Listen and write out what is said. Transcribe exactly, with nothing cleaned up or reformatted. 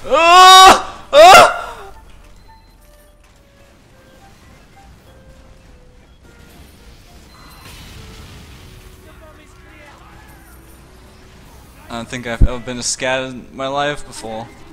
Ah! Ah! I don't think I've ever been as scared in my life before.